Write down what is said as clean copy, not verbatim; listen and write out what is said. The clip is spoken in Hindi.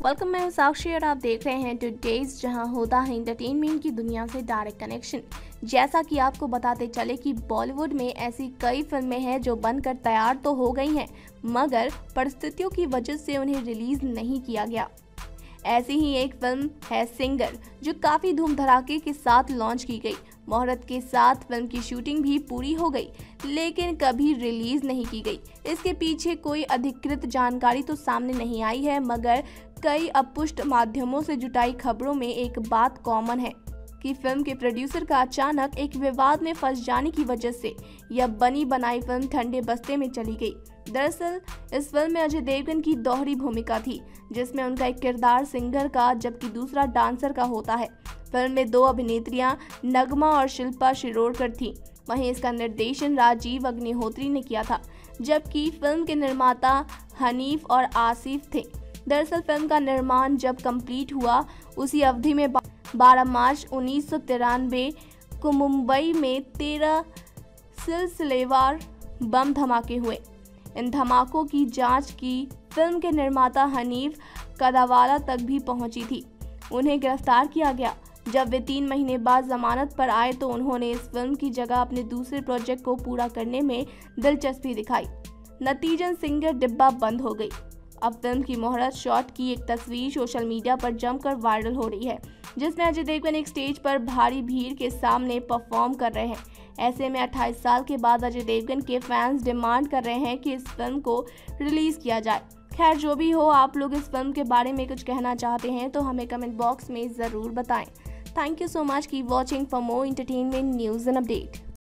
वेलकम, मैं हूं साक्षी और आप देख रहे हैं टुडेज, जहां होता है एंटरटेनमेंट की दुनिया से डायरेक्ट कनेक्शन। जैसा कि आपको बताते चले कि बॉलीवुड में ऐसी कई फिल्में हैं जो बनकर तैयार तो हो गई हैं, मगर परिस्थितियों की वजह से उन्हें रिलीज नहीं किया गया। ऐसी ही एक फिल्म है सिंगर, जो काफी धूम धड़ाके के साथ लॉन्च की गई। मुहूर्त के साथ फिल्म की शूटिंग भी पूरी हो गई, लेकिन कभी रिलीज नहीं की गई। इसके पीछे कोई अधिकृत जानकारी तो सामने नहीं आई है, मगर कई अपुष्ट माध्यमों से जुटाई खबरों में एक बात कॉमन है कि फिल्म के प्रोड्यूसर का अचानक एक विवाद में फंस जाने की वजह से यह बनी बनाई फिल्म ठंडे बस्ते में चली गई। दरअसल इस फिल्म में अजय देवगन की दोहरी भूमिका थी, जिसमें उनका एक किरदार सिंगर का जबकि दूसरा डांसर का होता है। फिल्म में दो अभिनेत्रियां नगमा और शिल्पा शिरोडकर थीं। वहीं इसका निर्देशन राजीव अग्निहोत्री ने किया था, जबकि फिल्म के निर्माता हनीफ और आसिफ थे। दरअसल फिल्म का निर्माण जब कंप्लीट हुआ, उसी अवधि में 12 मार्च 1993 को मुंबई में 13 सिलसिलेवार बम धमाके हुए। इन धमाकों की जांच की फिल्म के निर्माता हनीफ कदावाला तक भी पहुंची थी। उन्हें गिरफ्तार किया गया। जब वे 3 महीने बाद जमानत पर आए तो उन्होंने इस फिल्म की जगह अपने दूसरे प्रोजेक्ट को पूरा करने में दिलचस्पी दिखाई। नतीजन सिंगर डिब्बा बंद हो गई। अब फिल्म की मुहूर्त शॉट की एक तस्वीर सोशल मीडिया पर जमकर वायरल हो रही है, जिसमें अजय देवगन एक स्टेज पर भारी भीड़ के सामने परफॉर्म कर रहे हैं। ऐसे में 28 साल के बाद अजय देवगन के फैंस डिमांड कर रहे हैं कि इस फिल्म को रिलीज किया जाए। खैर, जो भी हो, आप लोग इस फिल्म के बारे में कुछ कहना चाहते हैं तो हमें कमेंट बॉक्स में ज़रूर बताएं। Thank you so much, keep watching for more entertainment news and update.